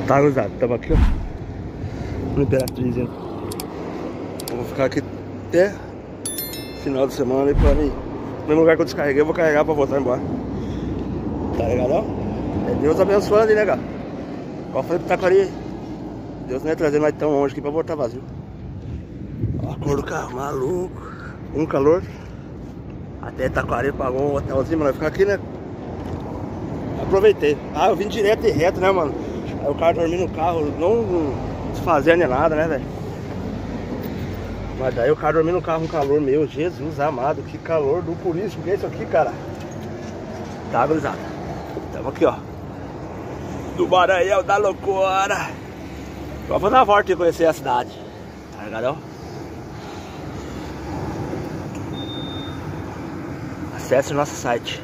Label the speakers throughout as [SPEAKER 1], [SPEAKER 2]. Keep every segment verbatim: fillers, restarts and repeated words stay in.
[SPEAKER 1] Tá, gurizada, tamo aqui, ó, no Imperatriz, hein? Vou ficar aqui até final de semana e pra mim, no mesmo lugar que eu descarreguei, eu vou carregar pra voltar embora. Tá ligado, ó? É Deus abençoando aí, né, cara? Ó, falei pro Taquari, Deus não ia trazer nós tão longe aqui pra voltar vazio. Ó a cor do carro, maluco. Um calor. Até Taquari pagou um hotelzinho pra nós ficar aqui, né? Aproveitei. Ah, eu vim direto e reto, né, mano? Aí o cara dormindo no carro, não desfazendo nem nada, né, velho? Mas daí o cara dormindo no carro, um calor, meu Jesus amado, que calor do puríssimo que é isso aqui, cara. Tá, gurizada. Tamo aqui, ó, do Maranhão da loucura. Vou fazer uma volta e conhecer a cidade. Tá ligado, ó? Acesse o nosso site.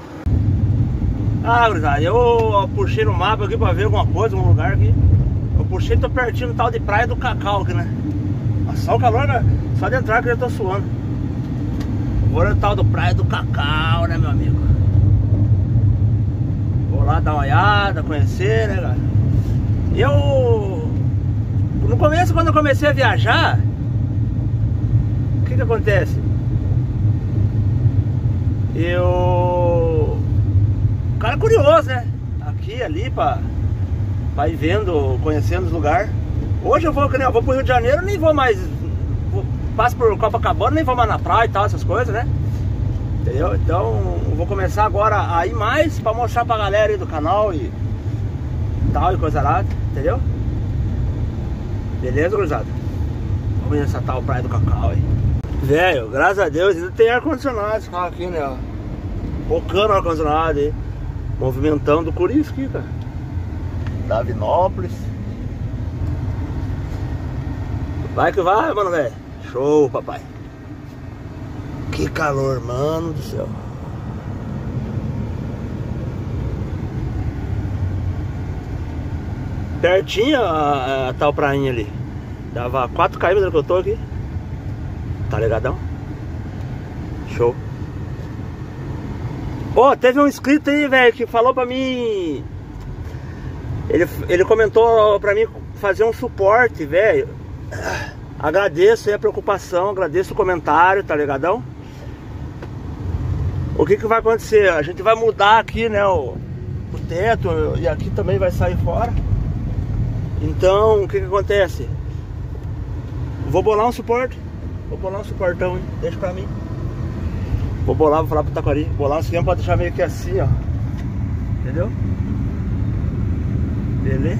[SPEAKER 1] Ah, gurizada, eu, eu puxei no mapa aqui pra ver alguma coisa, um lugar aqui. Eu puxei, tô pertinho do tal de Praia do Cacau aqui, né? Nossa, só o calor, né? Só de entrar que eu já tô suando. Vou no tal do Praia do Cacau, né, meu amigo? Vou lá dar uma olhada, conhecer, né, cara? Eu... No começo, quando eu comecei a viajar, o que que acontece? Eu... O cara é curioso, né? Aqui, ali, pra, pra ir vendo, conhecendo os lugares. Hoje eu vou, eu vou pro Rio de Janeiro, nem vou mais... Vou, passo por Copacabana, nem vou mais na praia e tal, essas coisas, né? Entendeu? Então, eu vou começar agora a ir mais pra mostrar pra galera aí do canal e tal, e coisa lá, entendeu? Beleza, gurizada? Vamos ver essa tal Praia do Cacau aí. Velho, graças a Deus, ainda tem ar-condicionado esse carro aqui, né? Ó. Focando ar-condicionado aí. Movimentando o Curiço aqui, cara. Davinópolis. Vai que vai, mano, velho. Show, papai. Que calor, mano do céu. Pertinho a, a, a tal prainha ali. Dava quatro quilômetros que eu tô aqui. Tá ligadão? Show. Ô, oh, teve um inscrito aí, velho, que falou pra mim. Ele, ele comentou pra mim fazer um suporte, velho. Agradeço aí a preocupação, agradeço o comentário, tá ligadão? O que que vai acontecer? A gente vai mudar aqui, né, o, o teto, e aqui também vai sair fora. Então, o que que acontece? Vou bolar um suporte. Vou bolar um suportão, hein? Deixa pra mim. Vou bolar, vou falar pro Taquari. Bolar um esquema pra deixar meio que assim, ó. Entendeu? Beleza?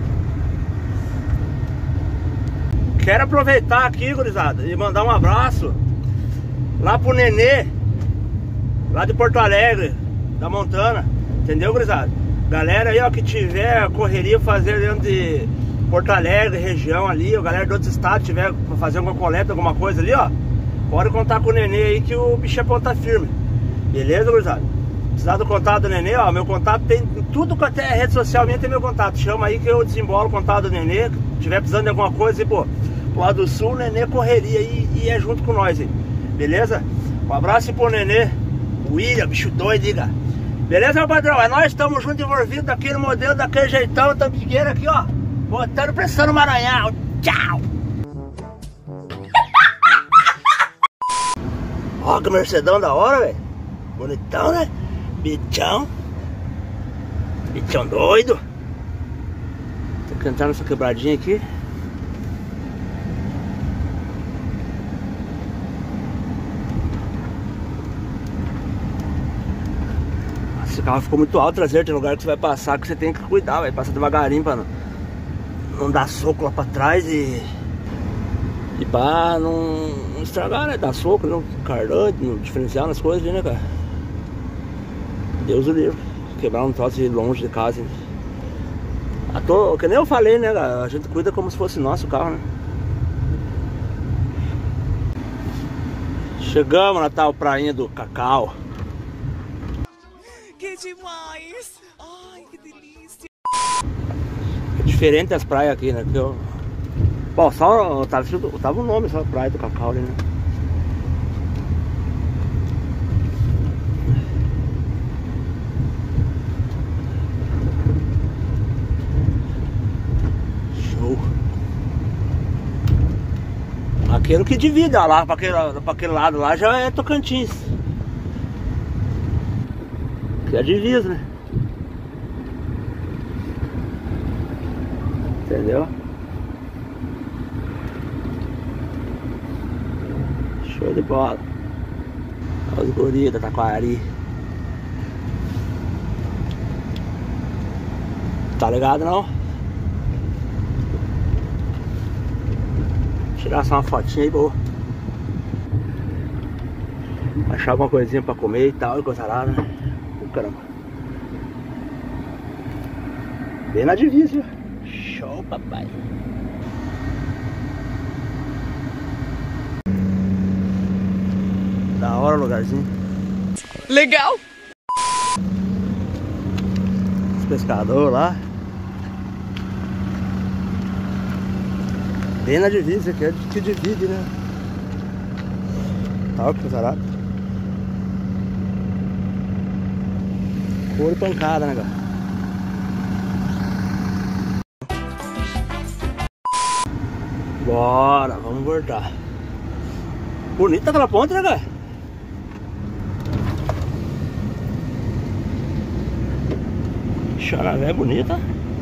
[SPEAKER 1] Quero aproveitar aqui, gurizada, e mandar um abraço lá pro Nenê, lá de Porto Alegre, da Montana. Entendeu, gurizada? Galera aí, ó, que tiver correria fazer dentro de Porto Alegre, região ali, ó, galera de outros estados, tiver pra fazer alguma coleta, alguma coisa ali, ó, pode contar com o Nenê aí que o bicho é ponta firme. Beleza, gurizada? Precisar do contato do Nenê, ó, meu contato tem tudo quanto é rede social minha, tem meu contato. Chama aí que eu desembolo o contato do Nenê. Se tiver precisando de alguma coisa, e pô, pro lado do sul, o Nenê correria aí e é junto com nós aí. Beleza? Um abraço pro Nenê. William, bicho doido, diga. Beleza, meu padrão? É nós, estamos juntos envolvidos daquele modelo, daquele jeitão, tampigueira aqui, ó. Botando pressão no Maranhão. Tchau! Ó, que Mercedão da hora, velho. Bonitão, né? Bichão. Bichão doido. Tem que entrar nessa quebradinha aqui. Esse carro ficou muito alto, traseiro. Tem lugar que você vai passar que você tem que cuidar, vai passar devagarinho pra não, não dar soco lá pra trás e e pra não, não estragar, né? Dar soco no cardante, no diferencial, nas coisas, né, cara? Deus o livre. Quebrar um troço de longe de casa, hein? A to... Que nem eu falei, né, cara? A gente cuida como se fosse nosso carro, né? Chegamos na tal prainha do Cacau.
[SPEAKER 2] Que demais! Ai, que delícia!
[SPEAKER 1] É diferente as praias aqui, né? Porque eu... Bom, só tava, tava o nome, só Praia do Cacau ali, né? Aquele que divide, ó, lá pra aquele, pra aquele lado lá já é Tocantins. Que é a divisa, né? Entendeu? Show de bola. Olha os guris da Taquari. Tá ligado não? Tirar só uma fotinha aí, boa. Achar alguma coisinha pra comer e tal, e coisa lá, né? Oh, caramba. Bem na divisa, viu? Show, papai. Da hora o lugarzinho.
[SPEAKER 2] Legal!
[SPEAKER 1] Os pescadores lá. Bem na divisa, que é que divide, né? Tá, que zarado. Couro e pancada, né, cara? Bora, vamos voltar. Bonita aquela ponte, né, cara? Xaravé bonita.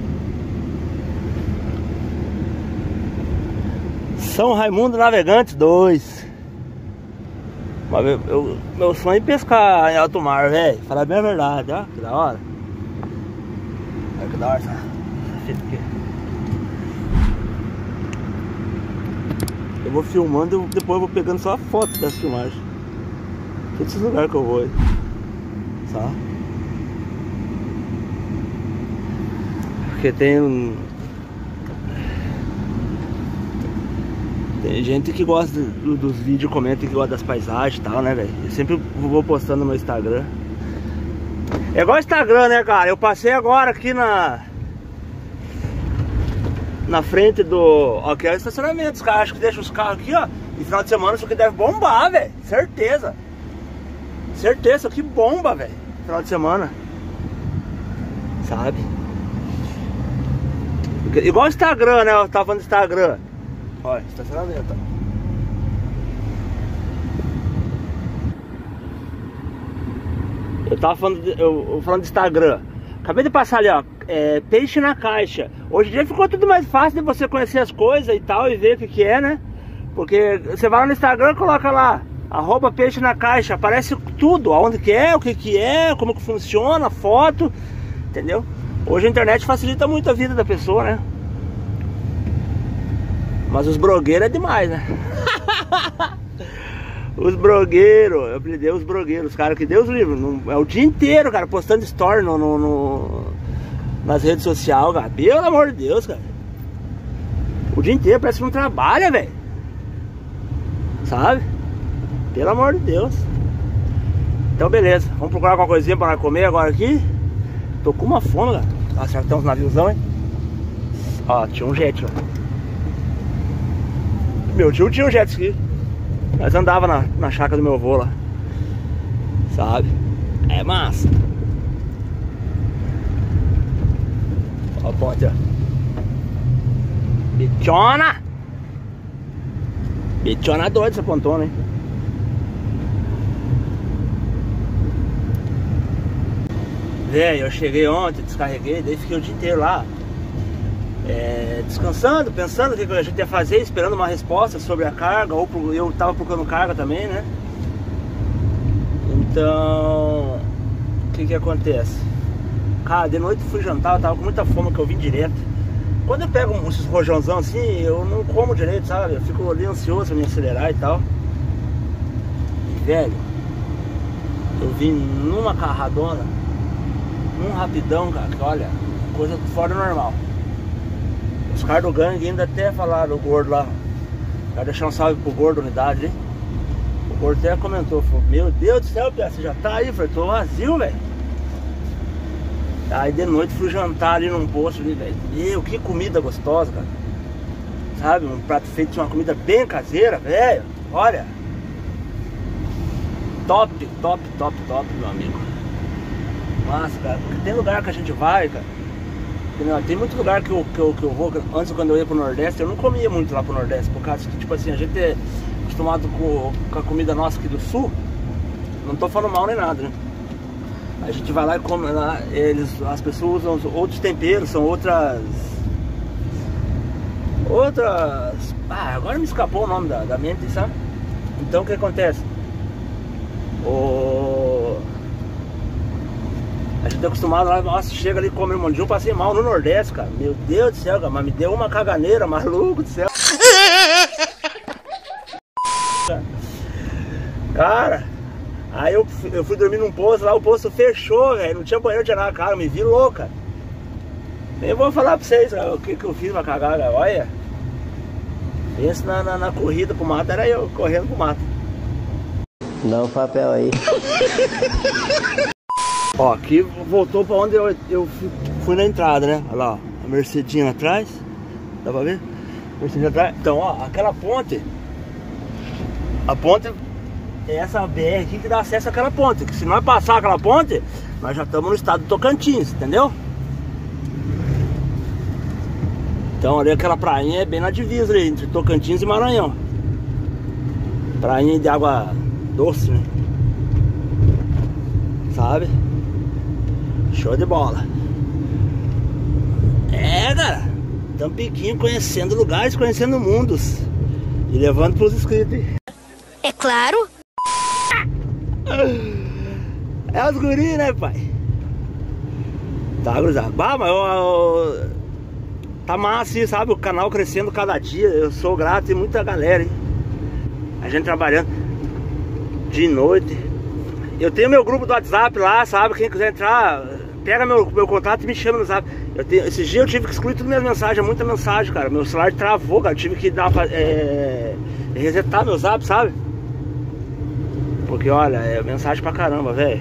[SPEAKER 1] São Raimundo Navegantes dois. Mas eu, eu, meu sonho é pescar em alto mar, velho. Falar bem a verdade, ó. Que da hora. Olha que da hora essa fita aqui. Eu vou filmando e depois eu vou pegando só a foto dessa filmagem. Todos esses lugares que eu vou aí. Só. Porque tem um... Tem gente que gosta do, dos vídeos, comenta que gosta das paisagens e tal, né, velho? Eu sempre vou postando no meu Instagram. É igual Instagram, né, cara? Eu passei agora aqui na... Na frente do... Ó, aqui é o estacionamento. Os caras acham que deixam os carros aqui, ó. E final de semana isso aqui deve bombar, velho. Certeza. Certeza, isso aqui bomba, velho. Final de semana. Sabe? Igual o Instagram, né? Eu tava falando do Instagram. Olha, estacionamento. Eu tava falando, de, eu, eu falando do Instagram. Acabei de passar ali, ó. É, peixe na caixa. Hoje em dia ficou tudo mais fácil de você conhecer as coisas e tal e ver o que que é, né? Porque você vai lá no Instagram e coloca lá arroba peixe na caixa. Aparece tudo, aonde que é, o que que é, como que funciona, foto. Entendeu? Hoje a internet facilita muito a vida da pessoa, né? Mas os brogueiros é demais, né? Os brogueiros, eu apelidei os brogueiros, os caras que Deus livre, não, é o dia inteiro, cara, postando story no, no, no, nas redes sociais, cara. Pelo amor de Deus, cara. O dia inteiro, parece que não trabalha, velho. Sabe? Pelo amor de Deus. Então beleza, vamos procurar alguma coisinha pra nós comer agora aqui. Tô com uma fome, cara. Ah, será que tem uns naviozão, hein? Ó, tinha um jet, ó. Meu tio tinha um jet ski. Nós andava na, na chácara do meu avô lá. Sabe? É massa. Ó a ponte, ó. Bichona! Bichona doida essa pontona, hein? Velho, eu cheguei ontem, descarreguei, daí fiquei o dia inteiro lá. É, descansando, pensando o que a gente ia fazer, esperando uma resposta sobre a carga, ou eu tava procurando carga também, né? Então, o que que acontece? Cara, de noite fui jantar, eu tava com muita fome, que eu vim direto. Quando eu pego esses rojãozão assim, eu não como direito, sabe? Eu fico ali ansioso pra me acelerar e tal. E, velho, eu vim numa carradona, num rapidão, cara, que olha, coisa fora do normal. Os caras do gangue ainda até falaram, o gordo lá. Quero deixar um salve pro gordo da unidade, hein? O gordo até comentou, falou, meu Deus do céu, Pia, você já tá aí? Eu falei, tô vazio, velho. Aí de noite fui jantar ali num posto ali, velho. Meu, que comida gostosa, cara. Sabe, um prato feito de uma comida bem caseira, velho. Olha. Top, top, top, top, meu amigo. Nossa, cara, porque tem lugar que a gente vai, cara. Tem muito lugar que eu, que, eu, que eu vou, antes quando eu ia pro Nordeste, eu não comia muito lá pro Nordeste, por causa que, tipo assim, a gente é acostumado com, com a comida nossa aqui do Sul, não tô falando mal nem nada, né? A gente vai lá e come lá, eles, as pessoas usam outros temperos, são outras... Outras... Ah, agora me escapou o nome da, da mente, sabe? Então o que acontece? O... A gente é acostumado lá, nossa, chega ali e come um monte de um, passei mal no Nordeste, cara. Meu Deus do céu, cara, mas me deu uma caganeira, maluco do céu. Cara, aí eu, eu fui dormir num posto lá, o posto fechou, velho. Não tinha banheiro, tinha nada, cara, me vi louca. Eu vou falar pra vocês, cara, o que que eu fiz pra cagar, cara. Olha. Pensa na, na, na corrida pro mato, era eu correndo pro mato.
[SPEAKER 3] Dá o papel aí.
[SPEAKER 1] Ó, aqui voltou pra onde eu, eu fui na entrada, né? Olha lá, ó, a Mercedinha atrás. Dá pra ver? Mercedinha atrás. Então, ó, aquela ponte. A ponte é essa B R aqui que dá acesso àquela ponte. Que se nós passar aquela ponte, nós já estamos no estado do Tocantins, entendeu? Então ali aquela prainha é bem na divisa ali, entre Tocantins e Maranhão. Prainha de água doce, né? Sabe? Show de bola. É, cara. Tampiquinho conhecendo lugares, conhecendo mundos. E levando pros inscritos.
[SPEAKER 4] É claro.
[SPEAKER 1] É os guris, né, pai? Tá, cruzado. Bah, mas eu, eu, tá massa, sabe? O canal crescendo cada dia. Eu sou grato e muita galera, hein? A gente trabalhando de noite. Eu tenho meu grupo do WhatsApp lá, sabe? Quem quiser entrar, pega meu, meu contato e me chama no WhatsApp. Eu tenho, esses dias eu tive que excluir todas minhas mensagens, muita mensagem, cara. Meu celular travou, cara. Eu tive que dar, é, resetar meu zap, sabe? Porque olha, é mensagem pra caramba, velho.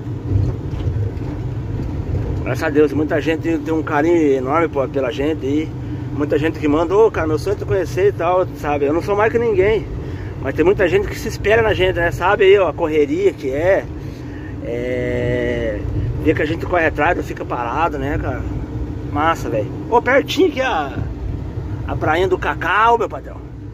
[SPEAKER 1] Graças a Deus, muita gente tem um carinho enorme pô, pela gente aí. Muita gente que manda, ô oh, cara, meu sonho é te conhecer e tal, sabe? Eu não sou mais que ninguém. Mas tem muita gente que se espera na gente, né? Sabe aí, ó, a correria que é. É... Ver que a gente corre atrás, não fica parado, né, cara? Massa, velho. Ô, pertinho aqui a... a prainha do Cacau, meu patrão.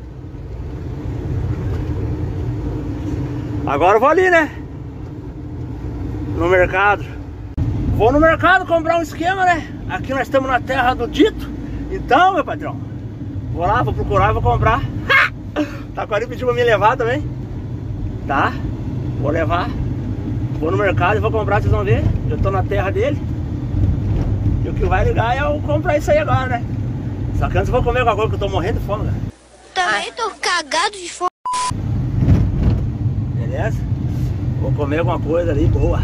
[SPEAKER 1] Agora eu vou ali, né? No mercado. Vou no mercado comprar um esquema, né? Aqui nós estamos na terra do dito. Então, meu patrão, vou lá, vou procurar, vou comprar. Taquari pediu pra me levar também. Tá? Vou levar. Vou no mercado e vou comprar, vocês vão ver. Eu tô na terra dele. E o que vai ligar é eu comprar isso aí agora, né? Só que antes eu vou comer alguma coisa que eu tô morrendo de fome, cara.
[SPEAKER 4] Também tô cagado de fome.
[SPEAKER 1] Beleza? Vou comer alguma coisa ali, boa.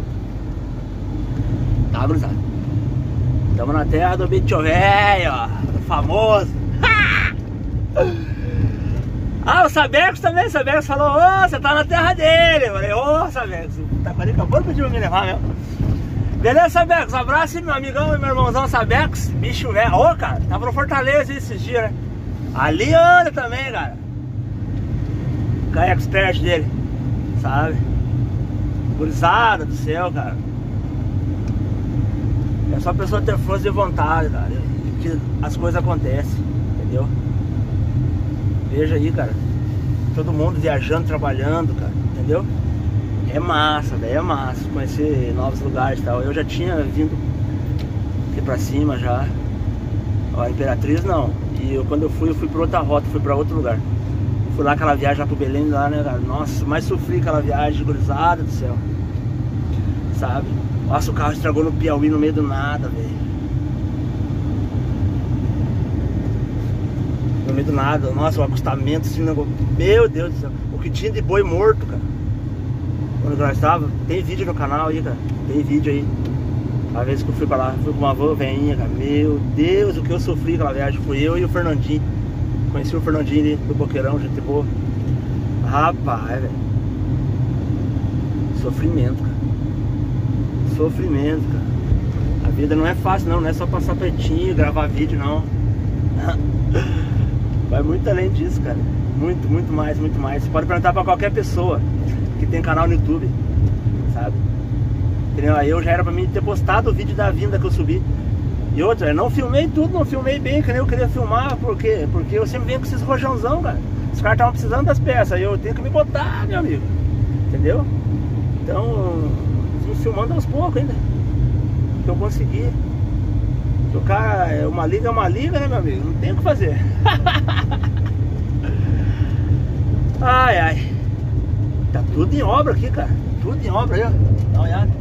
[SPEAKER 1] Tá, gurizada? Tamo na terra do bicho velho, ó. Famoso. Ah, o Sabex também, o Sabex falou, ô, oh, você tá na terra dele. Eu falei, ô, oh, Sabex, o Taquari acabou de pedir pra me levar mesmo. Beleza, Sabex, um abraço aí, meu amigão e meu irmãozão Sabex, bicho velho. Ô, oh, cara, tava no Fortaleza esses dias, né? Ali anda também, cara. Com a expert dele, sabe? Gurizada do céu, cara. É só a pessoa ter força de vontade, cara, que as coisas acontecem, entendeu? Veja aí, cara, todo mundo viajando, trabalhando, cara, entendeu? É massa, velho, é massa conhecer novos lugares e tal. Eu já tinha vindo aqui pra cima já. Ó, Imperatriz não. E eu, quando eu fui, eu fui pra outra rota, fui pra outro lugar. Fui lá aquela viagem lá pro Belém lá, né, cara? Nossa, mais sofri aquela viagem, gurizada do céu. Sabe? Nossa, o carro estragou no Piauí no meio do nada, velho. No meio do nada, nossa, o acostamento assim, meu Deus do céu. O que tinha de boi morto, cara. Quando nós estávamos, tem vídeo no canal aí, cara. Tem vídeo aí. A vez que eu fui pra lá, fui com uma avó veinha, cara. Meu Deus, o que eu sofri aquela viagem. Fui eu e o Fernandinho. Conheci o Fernandinho ali do Boqueirão, gente boa. Rapaz, velho. Sofrimento, cara. Sofrimento, cara. A vida não é fácil não, não é só passar pertinho, gravar vídeo não. Vai muito além disso, cara. Muito, muito mais, muito mais. Você pode perguntar pra qualquer pessoa que tem canal no YouTube, sabe? Entendeu? Aí eu já era pra mim ter postado o vídeo da vinda que eu subi. E outra, eu não filmei tudo, não filmei bem, que nem eu queria filmar, porque, porque eu sempre venho com esses rojãozão, cara. Os caras estavam precisando das peças, aí eu tenho que me botar, meu amigo. Entendeu? Então, vim filmando aos poucos ainda. Que eu consegui. O cara, uma liga é uma liga, né, meu amigo? Não tem o que fazer. Ai, ai. Tá tudo em obra aqui, cara. Tudo em obra aí, ó. Dá uma olhada.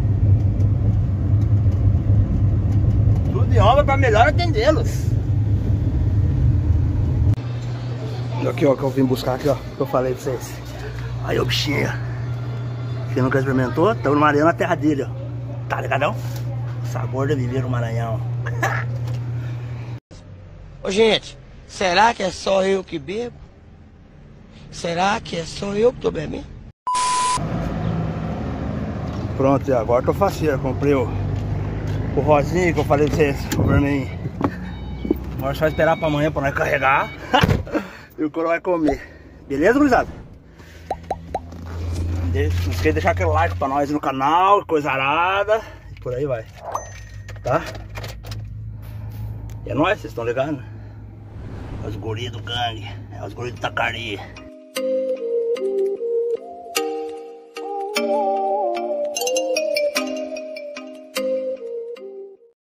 [SPEAKER 1] Tudo em obra pra melhor atendê-los. Aqui, ó, que eu vim buscar aqui, ó. Que eu falei pra vocês. Aí, o bichinho. Quem nunca experimentou, estamos no Maranhão, na terra dele, ó. Tá ligadão? Sabor de viver no Maranhão.
[SPEAKER 3] Ô gente, será que é só eu que bebo? Será que é só eu que tô bebendo?
[SPEAKER 1] Pronto, e agora tô faceiro. Comprei o, o rosinho que eu falei pra vocês, o vermelho. Agora só esperar pra amanhã pra nós carregar. E o coro vai comer. Beleza, gurizada? Não esqueça de deixar aquele like pra nós no canal, coisa arada. E por aí vai. Tá? E é nóis, vocês estão ligados? É os guris do gangue. É os guris do Taquari.